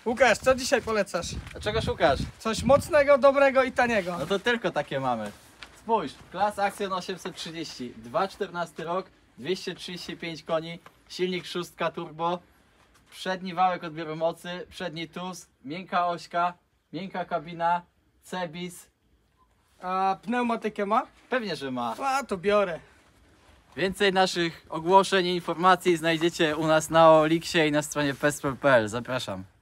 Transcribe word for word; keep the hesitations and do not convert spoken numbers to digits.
Łukasz, co dzisiaj polecasz? A czego szukasz? Coś mocnego, dobrego i taniego. No to tylko takie mamy. Spójrz, Class Action osiemset trzydzieści, dwa tysiące czternasty rok, dwieście trzydzieści pięć koni, silnik szóstka turbo, przedni wałek odbioru mocy, przedni tuz, miękka ośka, miękka kabina, C-bis. A pneumatykę ma? Pewnie, że ma. A, to biorę. Więcej naszych ogłoszeń i informacji znajdziecie u nas na Oliksie i na stronie pestpol kropka p l. Zapraszam.